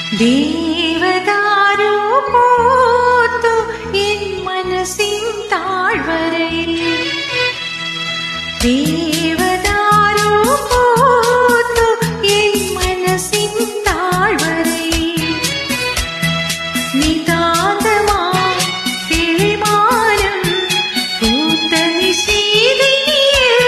ദേവദാരു പൂത്തു എൻ മനസ്സിൻ താഴ്വരയിൽ. ദേവദാരു പൂത്തു എൻ മനസ്സിൻ താഴ്വരയിൽ. നിതാന്തമായി തെളിമാനം പൂത്ത നിശീതിയിൽ.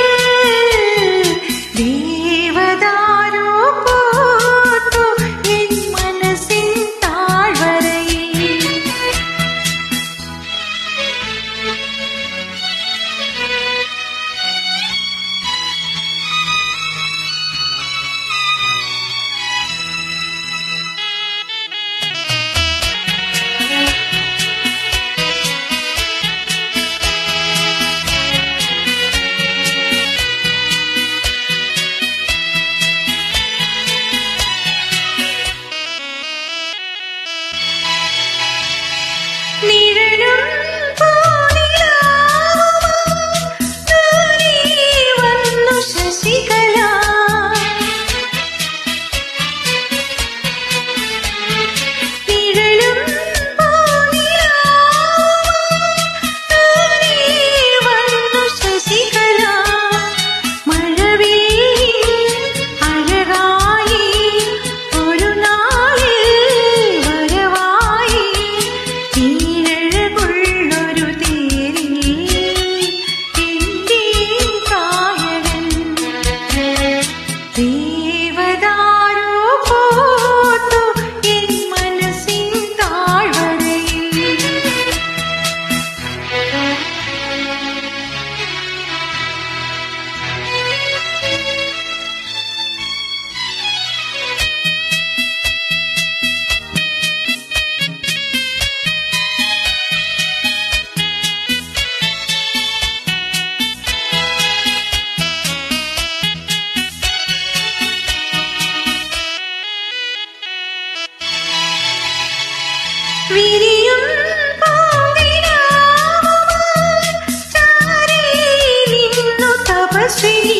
ദേവദാരു പൂത്തു എൻ മനസ്സിൻ താഴ്വരയിൽ. നിഴലും പൂനിലാവുമായി ദൂരെ വന്നു ശശികല. നിഴലും പൂനിലാവുമായി ദൂരെ വന്നു ശശികല. മഴവില്ലിൽ അഴകായി ഒരു നാളിൽ വരവായി. നീഴകുള്ളൊരു തേരിൽ എന്റെ കായകൻ. ദേവദാരു പൂത്തു എൻ മനസ്സിൻ താഴ്വരയിൽ. വിരിയും പൂനിലാവുമായി ചാരി നിന്നു തപസ്വിനി.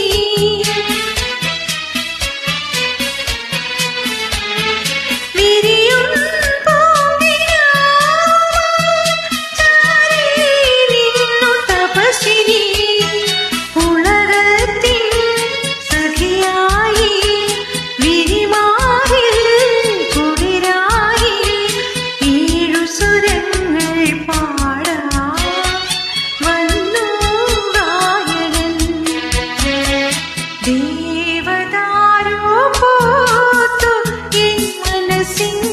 വിരിയും പൂനിലാവുമായി ചാരി നിന്നു തപസ്വിനി. ഉളകത്തിൻ സഖിയായി വിരിമാറിൽ കുളിരായി. ഏഴു സുരങ്ങൾ പാടാൻ വന്നു ഗായകൻ. ദേവദാരു പൂത്തു എൻ മനസ്സിൻ